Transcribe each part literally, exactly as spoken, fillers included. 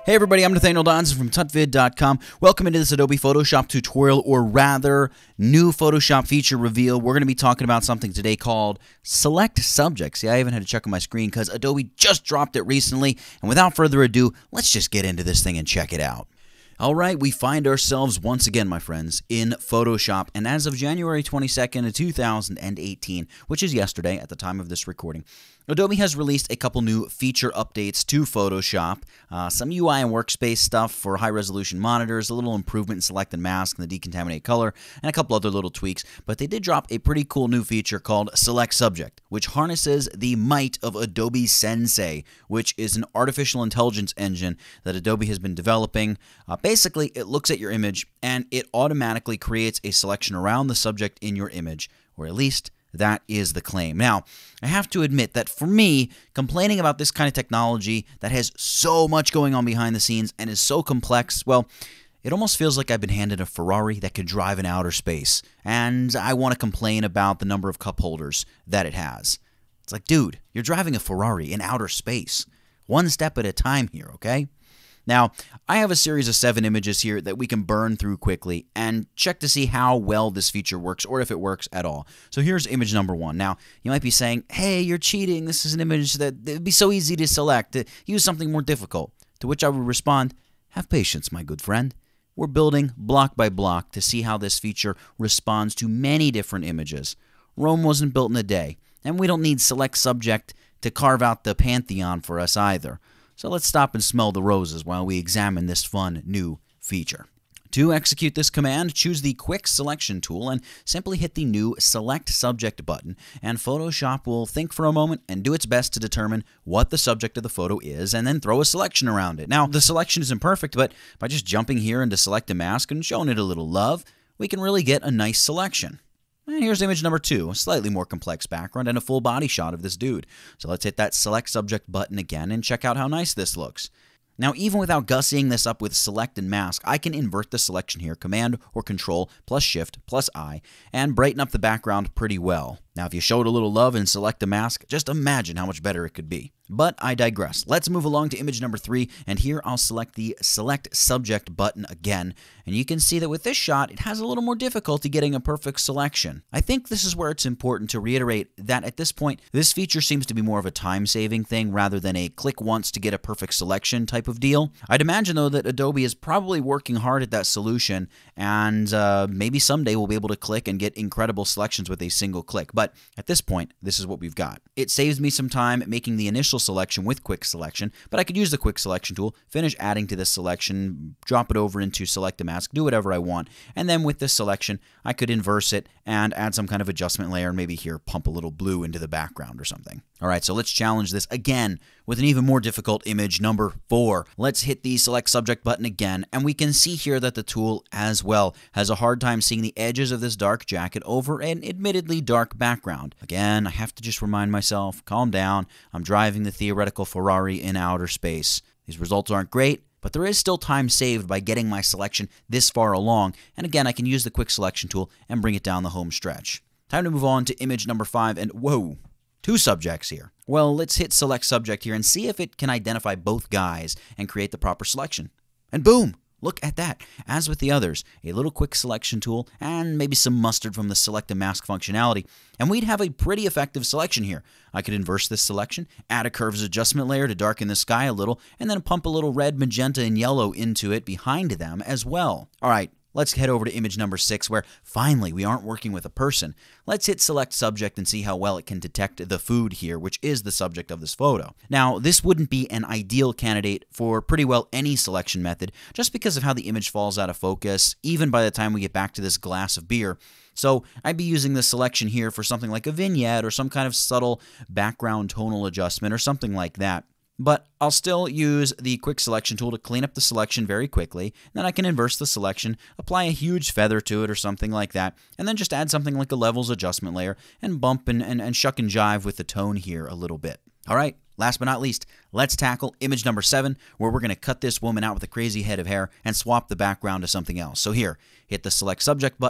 Hey everybody, I'm Nathaniel Donson from tutvid dot com. Welcome into this Adobe Photoshop tutorial, or rather, new Photoshop feature reveal. We're going to be talking about something today called Select Subjects. Yeah, I even had to check on my screen because Adobe just dropped it recently. And without further ado, let's just get into this thing and check it out. All right, we find ourselves once again, my friends, in Photoshop. And as of January twenty-second, two thousand eighteen, which is yesterday at the time of this recording, Adobe has released a couple new feature updates to Photoshop, uh, some U I and workspace stuff for high-resolution monitors, a little improvement in select and mask and the decontaminate color, and a couple other little tweaks. But they did drop a pretty cool new feature called Select Subject, which harnesses the might of Adobe Sensei, which is an artificial intelligence engine that Adobe has been developing. Uh, basically, it looks at your image, and it automatically creates a selection around the subject in your image, or at least that is the claim. Now, I have to admit that for me, complaining about this kind of technology that has so much going on behind the scenes and is so complex, well, it almost feels like I've been handed a Ferrari that can drive in outer space, and I want to complain about the number of cup holders that it has. It's like, dude, you're driving a Ferrari in outer space. One step at a time here, okay? Now, I have a series of seven images here that we can burn through quickly and check to see how well this feature works, or if it works at all. So here's image number one. Now, you might be saying, hey, you're cheating. This is an image that it would be so easy to select. Use something more difficult. To which I would respond, have patience, my good friend. We're building block by block to see how this feature responds to many different images. Rome wasn't built in a day, and we don't need Select Subject to carve out the pantheon for us either. So let's stop and smell the roses while we examine this fun new feature. To execute this command, choose the Quick Selection tool and simply hit the new Select Subject button, and Photoshop will think for a moment and do its best to determine what the subject of the photo is and then throw a selection around it. Now, the selection isn't perfect, but by just jumping here into Select a Mask and showing it a little love, we can really get a nice selection. And here's image number two, a slightly more complex background and a full body shot of this dude. So let's hit that Select Subject button again and check out how nice this looks. Now, even without gussying this up with Select and Mask, I can invert the selection here, Command or Control plus Shift plus I, and brighten up the background pretty well. Now, if you showed a little love and Select a Mask, just imagine how much better it could be. But I digress. Let's move along to image number three, and here I'll select the Select Subject button again, and you can see that with this shot, it has a little more difficulty getting a perfect selection. I think this is where it's important to reiterate that at this point, this feature seems to be more of a time-saving thing rather than a click once to get a perfect selection type of deal. I'd imagine, though, that Adobe is probably working hard at that solution, and uh, maybe someday we'll be able to click and get incredible selections with a single click. But at this point, this is what we've got. It saves me some time making the initial selection with Quick Selection, but I could use the Quick Selection tool, finish adding to this selection, drop it over into Select a Mask, do whatever I want, and then with this selection, I could inverse it and add some kind of adjustment layer, and maybe here pump a little blue into the background or something. All right, so let's challenge this again with an even more difficult image number four. Let's hit the Select Subject button again, and we can see here that the tool as well has a hard time seeing the edges of this dark jacket over an admittedly dark background. Again, I have to just remind myself, calm down, I'm driving the theoretical Ferrari in outer space. These results aren't great, but there is still time saved by getting my selection this far along, and again, I can use the Quick Selection tool and bring it down the home stretch. Time to move on to image number five, and whoa, two subjects here. Well, let's hit Select Subject here and see if it can identify both guys and create the proper selection. And boom! Look at that. As with the others, a little Quick Selection tool and maybe some mustard from the Select a Mask functionality, and we'd have a pretty effective selection here. I could inverse this selection, add a Curves adjustment layer to darken the sky a little, and then pump a little red, magenta, and yellow into it behind them as well. All right. Let's head over to image number six, where finally we aren't working with a person. Let's hit Select Subject and see how well it can detect the food here, which is the subject of this photo. Now, this wouldn't be an ideal candidate for pretty well any selection method, just because of how the image falls out of focus, even by the time we get back to this glass of beer. So I'd be using this selection here for something like a vignette or some kind of subtle background tonal adjustment or something like that. But I'll still use the Quick Selection tool to clean up the selection very quickly. Then I can inverse the selection, apply a huge feather to it or something like that, and then just add something like a levels adjustment layer and bump and, and, and shuck and jive with the tone here a little bit. All right, last but not least, let's tackle image number seven, where we're going to cut this woman out with a crazy head of hair and swap the background to something else. So here, hit the Select Subject button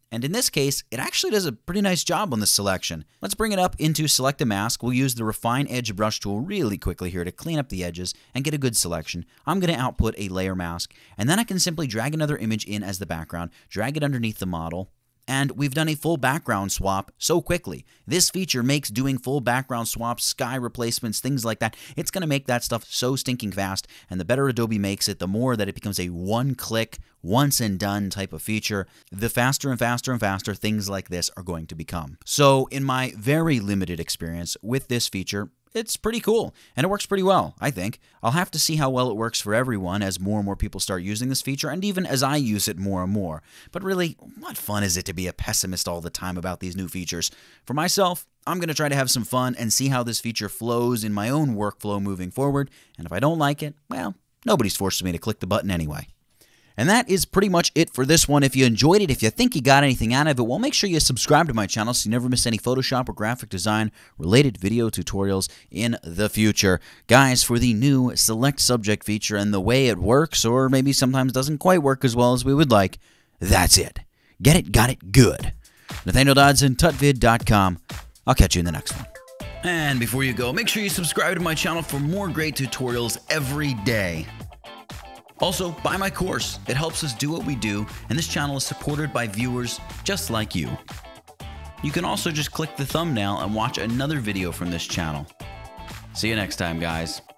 And in this case, it actually does a pretty nice job on this selection. Let's bring it up into Select a Mask. We'll use the Refine Edge Brush tool really quickly here to clean up the edges and get a good selection. I'm going to output a layer mask, and then I can simply drag another image in as the background, drag it underneath the model, and we've done a full background swap so quickly. This feature makes doing full background swaps, sky replacements, things like that, it's going to make that stuff so stinking fast, and the better Adobe makes it, the more that it becomes a one-click, once-and-done type of feature, the faster and faster and faster things like this are going to become. So in my very limited experience with this feature, it's pretty cool, and it works pretty well, I think. I'll have to see how well it works for everyone as more and more people start using this feature, and even as I use it more and more. But really, what fun is it to be a pessimist all the time about these new features? For myself, I'm going to try to have some fun and see how this feature flows in my own workflow moving forward, and if I don't like it, well, nobody's forcing me to click the button anyway. And that is pretty much it for this one. If you enjoyed it, if you think you got anything out of it, well, make sure you subscribe to my channel so you never miss any Photoshop or graphic design related video tutorials in the future. Guys, for the new Select Subject feature and the way it works, or maybe sometimes doesn't quite work as well as we would like, that's it. Get it, got it, good. Nathaniel Dodson, tutvid dot com. I'll catch you in the next one. And before you go, make sure you subscribe to my channel for more great tutorials every day. Also, buy my course. It helps us do what we do, and this channel is supported by viewers just like you. You can also just click the thumbnail and watch another video from this channel. See you next time, guys.